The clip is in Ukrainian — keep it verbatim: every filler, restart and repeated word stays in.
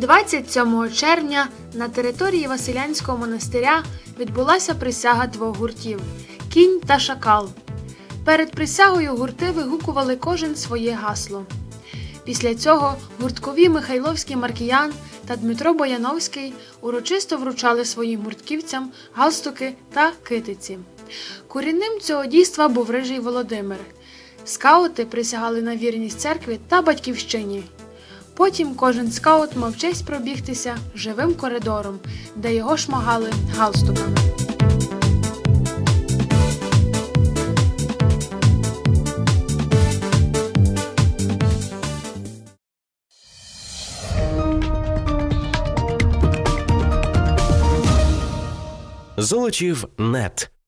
двадцять сьомого червня на території Василянського монастиря відбулася присяга двох гуртів – «Кінь» та «Шакал». Перед присягою гурти вигукували кожен своє гасло. Після цього гурткові Михайловський Маркіян та Дмитро Бояновський урочисто вручали своїм гуртківцям галстуки та китиці. Корінним цього дійства був Рижий Володимир. Скаути присягали на вірність церкві та батьківщині. Потім кожен скаут мав честь пробігтися живим коридором, де його шмагали галстуками. Золочів точка нет